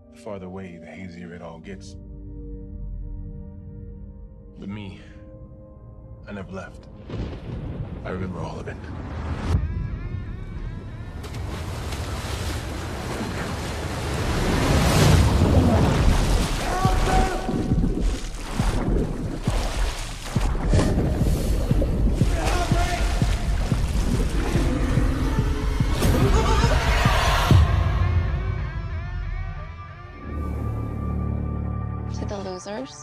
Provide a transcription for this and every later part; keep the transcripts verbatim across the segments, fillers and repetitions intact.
The farther away, the hazier it all gets. But me, I never left. I remember all of it. To the losers.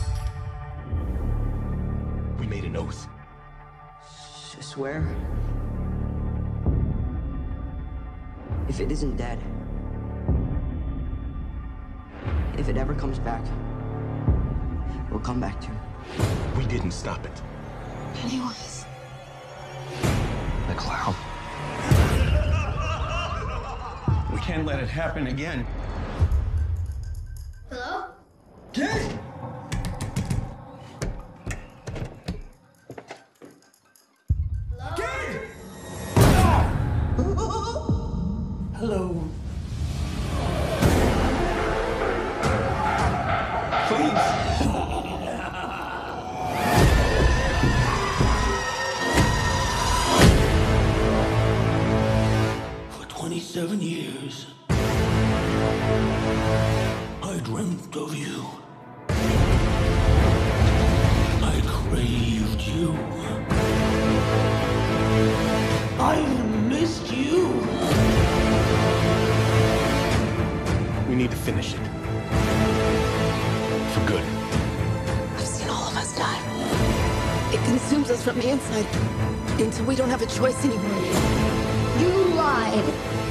We made an oath. I swear. If it isn't dead, if it ever comes back, we'll come back to it. We didn't stop it. Pennywise. The clown. We can't let it happen again. Hello? Kid! Hello? Kid! Hello. Please. For twenty-seven years, I dreamt of you. I craved you. I missed you. We need to finish it. For good. I've seen all of us die. It consumes us from the inside until we don't have a choice anymore. You lied.